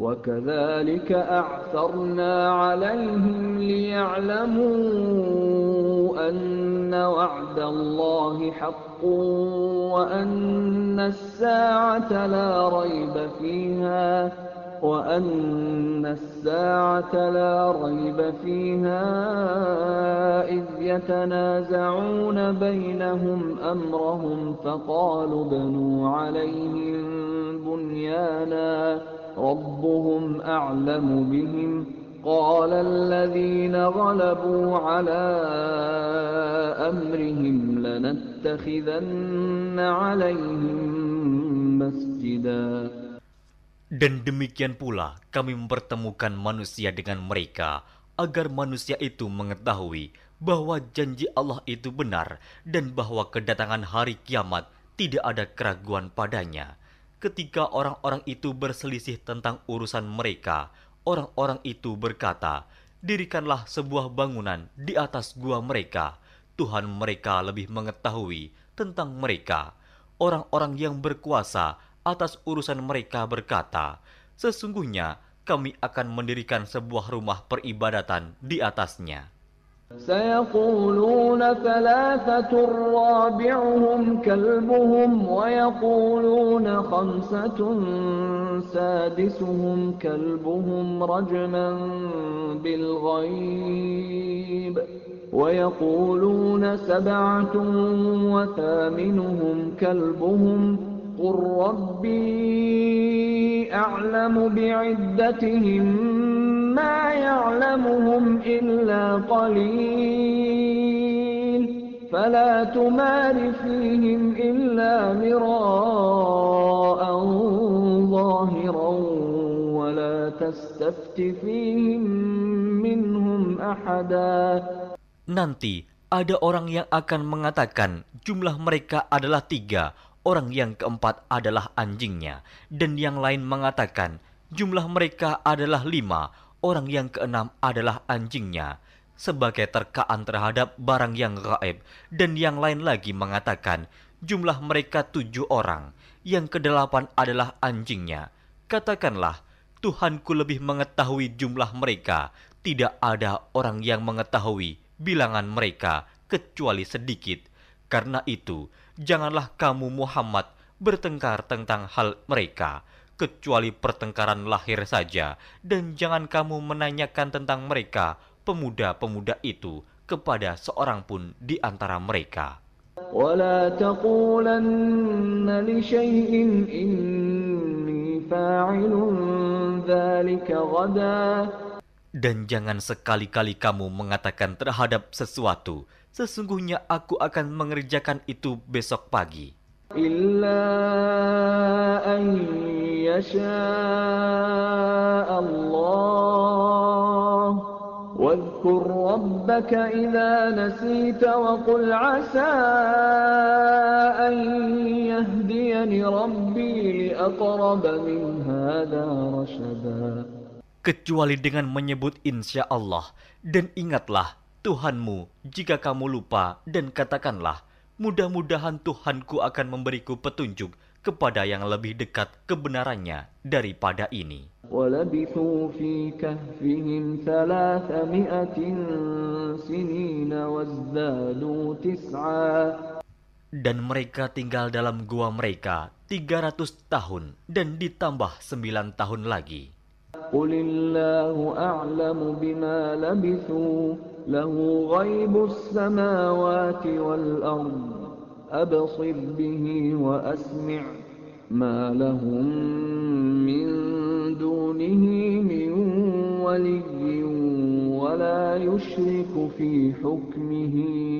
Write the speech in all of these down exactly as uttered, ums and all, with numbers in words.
وَكَذَلِكَ أَعْثَرْنَا عَلَيْهِمْ لِيَعْلَمُوا أَنَّ وَعْدَ اللَّهِ حَقٌّ وَأَنَّ السَّاعَةَ لَا رَيْبَ فِيهَا وَأَنَّ السَّاعَةَ لَا رَيْبَ فِيهَا إِذْ يَتَنَازَعُونَ بَيْنَهُمْ أَمْرَهُمْ فَقَالُوا ابْنُوا عَلَيْهِم بُنْيَانًا رَبُّهُمْ أَعْلَمُ بِهِمْ قَالَ الَّذِينَ غَلَبُوا عَلَىٰ أَمْرِهِمْ لَنَتَّخِذَنَّ عَلَيْهِم مَّسْجِدًا. Dan demikian pula kami mempertemukan manusia dengan mereka, agar manusia itu mengetahui bahwa janji Allah itu benar dan bahwa kedatangan hari kiamat tidak ada keraguan padanya. Ketika orang-orang itu berselisih tentang urusan mereka, orang-orang itu berkata, "Dirikanlah sebuah bangunan di atas gua mereka. Tuhan mereka lebih mengetahui tentang mereka." Orang-orang yang berkuasa atas urusan mereka berkata, "Sesungguhnya kami akan mendirikan sebuah rumah peribadatan di atasnya." سيقولون ثلاثة رابعهم كلبهم ويقولون خمسة سادسهم كلبهم رجما بالغيب ويقولون سبعة وثامنهم كلبهم قل ربي أعلم بعدتهم ما يعلمهم إلا قليل فلا تمار فيهم إلا مراء ظاهرا ولا تستفت فيهم منهم أحدا. Nanti ada orang yang akan mengatakan jumlah mereka adalah tiga, orang yang keempat adalah anjingnya, dan yang lain mengatakan jumlah mereka adalah lima, orang yang keenam adalah anjingnya, sebagai terkaan terhadap barang yang gaib, dan yang lain lagi mengatakan jumlah mereka tujuh orang, yang kedelapan adalah anjingnya. Katakanlah, Tuhanku lebih mengetahui jumlah mereka, tidak ada orang yang mengetahui bilangan mereka kecuali sedikit. Karena itu, janganlah kamu Muhammad bertengkar tentang hal mereka, kecuali pertengkaran lahir saja, dan jangan kamu menanyakan tentang mereka, pemuda-pemuda itu, kepada seorang pun di antara mereka. وَلَا تَقُولَنَّ لِشَيْءٍ إِنِّي فَاعِلٌ ذَلِكَ غَدًا. Dan jangan sekali-kali kamu mengatakan terhadap sesuatu, sesungguhnya aku akan mengerjakan itu besok pagi. إِلَّا أَن يَشَاءَ اللَّهُ وَاذْكُر رَّبَّكَ إِذَا نَسِيتَ وَقُلْ عَسَىٰ أَن يَهْدِيَنِ رَبِّي لِأَقْرَبَ مِنْ هَٰذَا رَشَدًا. Kecuali dengan menyebut insya Allah, dan ingatlah Tuhanmu jika kamu lupa, dan katakanlah, mudah-mudahan Tuhanku akan memberiku petunjuk kepada yang lebih dekat kebenarannya daripada ini. وَلَبِثُوا فِي كَهْفِهِمْ ثَلَاثَمِائَةٍ سِنِينَ وَازْدَادُوا تِسْعًا. Dan mereka tinggal dalam gua mereka tiga ratus tahun, dan ditambah sembilan tahun lagi. قُلِ اللَّهُ أَعْلَمُ بِمَا لَبِثُوا لَهُ غَيْبُ السَّمَاوَاتِ وَالْأَرْضِ أَبْصِرْ بِهِ وَأَسْمِعْ مَا لَهُم مِّن دُونِهِ مِن وَلِيٍّ وَلَا يُشْرِكُ فِي حُكْمِهِ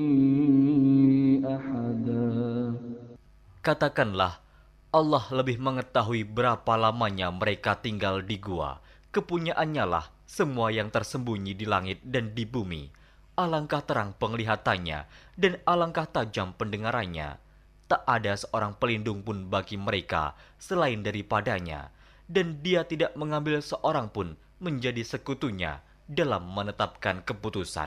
أَحَدًا. Katakanlah, Allah lebih mengetahui berapa lamanya mereka tinggal di gua. Kepunyaannya lah semua yang tersembunyi di langit dan di bumi. Alangkah terang penglihatannya dan alangkah tajam pendengarannya. Tak ada seorang pelindung pun bagi mereka selain daripadanya, dan dia tidak mengambil seorang pun menjadi sekutunya dalam menetapkan keputusan.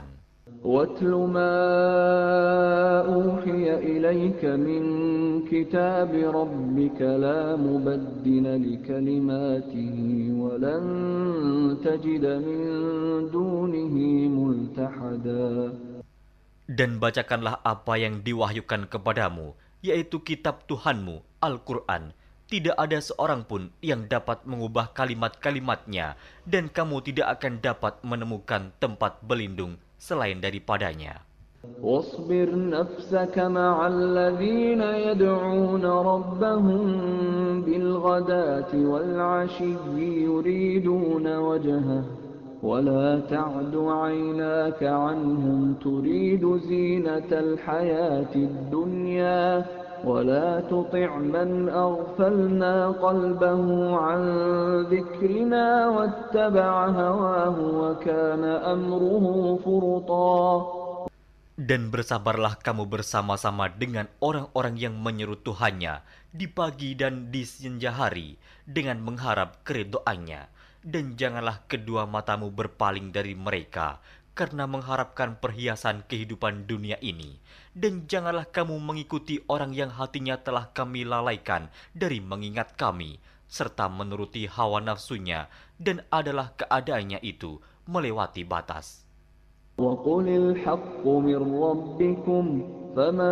وَاتْلُ مَا أُوحِيَ إِلَيْكَ مِنْ كِتَابِ رَبِّكَ لَا مُبَدِّلَ لِكَلِمَاتِهِ وَلَنْ تَجِدَ مِنْ دُونِهِ مُلْتَحَدًا. Dan bacakanlah apa yang diwahyukan kepadamu, yaitu kitab Tuhanmu, Al-Quran. Tidak ada seorang pun yang dapat mengubah kalimat-kalimatnya, dan kamu tidak akan dapat menemukan tempat berlindung selain daripadanya. واصبر نفسك مع الذين يدعون ربهم بالغداة والعشي يريدون وجهه ولا تعد عيناك عنهم تريد زينة الحياة الدنيا ولا تطع من أغفلنا قلبه عن ذكرنا واتبع هواه وكان أمره فرطا. Dan bersabarlah kamu bersama-sama dengan orang-orang yang menyeru Tuhannya di pagi dan di senja hari dengan mengharap keridhaannya. Dan janganlah kedua matamu berpaling dari mereka karena mengharapkan perhiasan kehidupan dunia ini. Dan janganlah kamu mengikuti orang yang hatinya telah kami lalaikan dari mengingat kami, serta menuruti hawa nafsunya, dan adalah keadaannya itu melewati batas. وَقُلِ الْحَقُّ مِنْ رَبِّكُمْ فَمَنْ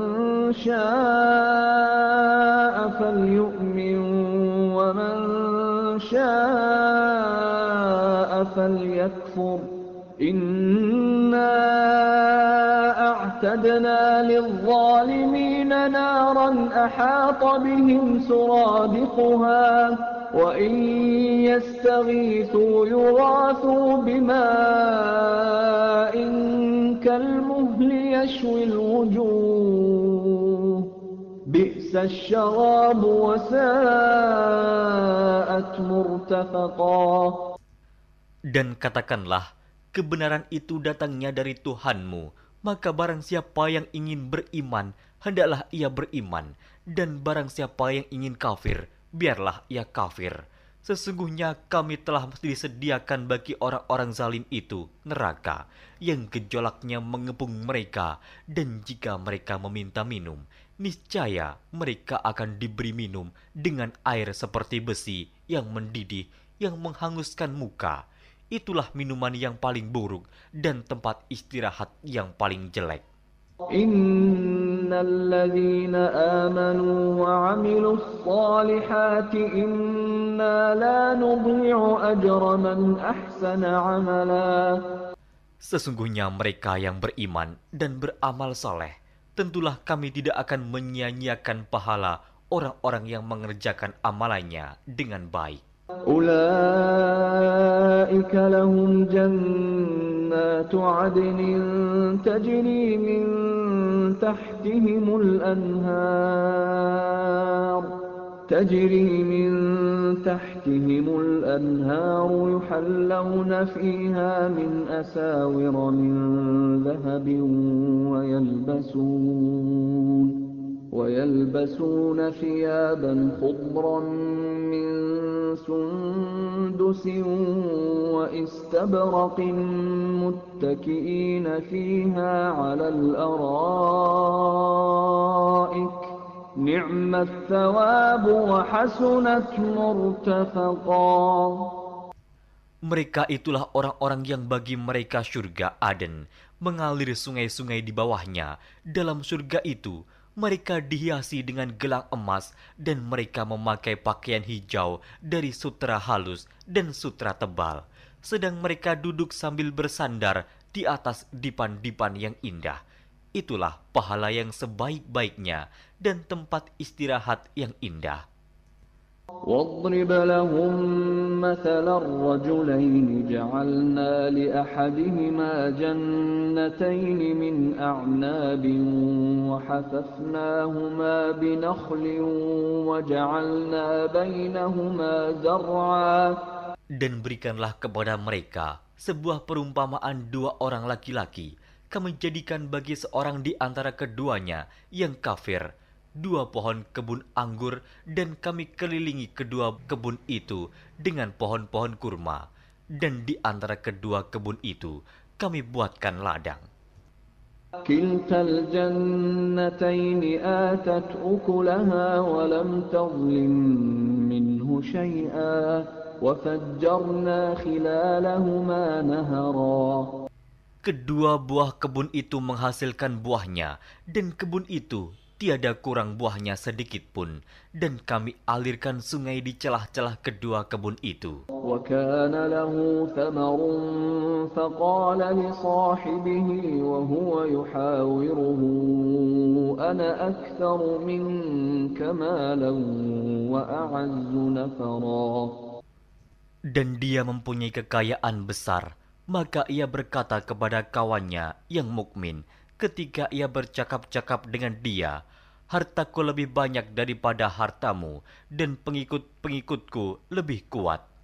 شَاءَ فَلْيُؤْمِنْ وَمَنْ شَاءَ فَلْيَكْفُرْ إِنَّا أَعْتَدْنَا لِلظَّالِمِينَ نَارًا أَحَاطَ بِهِمْ سُرَادِقُهَا وَإِنْ يَسْتَغِيثُوا يُغَاثُوا بِمَاءٍ كَالْمُهْلِ يَشْوِي الْوُجُوهَ بِئْسَ الشَّرَابُ وَسَاءَتْ مُرْتَفَقًا. Dan katakanlah, kebenaran itu datangnya dari Tuhanmu, maka barang siapa yang ingin beriman, hendaklah ia beriman, dan barang siapa yang ingin kafir, biarlah ia kafir. Sesungguhnya kami telah disediakan bagi orang-orang zalim itu neraka, yang gejolaknya mengepung mereka, dan jika mereka meminta minum, niscaya mereka akan diberi minum dengan air seperti besi yang mendidih, yang menghanguskan muka. Itulah minuman yang paling buruk dan tempat istirahat yang paling jelek. Innal ladzina amanu wa 'amilus shalihati inna la nudhi'u ajra man ahsana 'amala. Sesungguhnya mereka yang beriman dan beramal saleh, tentulah kami tidak akan menyia-nyiakan pahala orang-orang yang mengerjakan amalannya dengan baik. Ulaika lahum jannatu 'adnin tajri min tahtihimul anhar tajri min tahtihimul anhar yuhallawna fiha min asawira min dhahabin wa yalbasun وَيَلْبَسُونَ ثِيَابًا خُضْرًا مِّن سُندُسٍ وَإِسْتَبْرَقٍ مُتَّكِئِينَ فِيهَا عَلَى الْأَرَائِكِ نِعْمَ الثَّوَابُ وَحَسُنَتْ مُرْتَفَقًا. Mereka itulah orang-orang yang bagi mereka surga Aden, mengalir sungai-sungai di bawahnya. Dalam surga itu mereka dihiasi dengan gelang emas dan mereka memakai pakaian hijau dari sutra halus dan sutra tebal. Sedang mereka duduk sambil bersandar di atas dipan-dipan yang indah. Itulah pahala yang sebaik-baiknya dan tempat istirahat yang indah. وَاضْرِبْ لَهُم مَّثَلَ الرَّجُلَيْنِ جَعَلْنَا لِأَحَدِهِمَا جَنَّتَيْنِ مِنْ أَعْنَابٍ وَحَفَفْنَاهُمَا بِنَخْلٍ وَجَعَلْنَا بَيْنَهُمَا زَرْعًا. Dan berikanlah kepada mereka sebuah perumpamaan dua orang laki-laki. Kami jadikan bagi seorang di antara keduanya yang kafir dua pohon kebun anggur, dan kami kelilingi kedua kebun itu dengan pohon-pohon kurma. Dan di antara kedua kebun itu kami buatkan ladang. كلتا الجنتين آتت أكلها ولم تظلم منه شيئا وفجرنا خلالهما نهرا. Kedua buah kebun itu menghasilkan buahnya, dan kebun itu tiada kurang buahnya sedikit pun, dan kami alirkan sungai di celah-celah kedua kebun itu. وكان له ثمر فقال لصاحبه وهو يحاوره أنا أكثر منك مالا وأعز نفرا. Dan dia mempunyai kekayaan besar, maka ia berkata kepada kawannya yang mukmin ketika ia bercakap-cakap dengan dia, hartaku lebih banyak daripada hartamu, dan pengikut-pengikutku lebih kuat.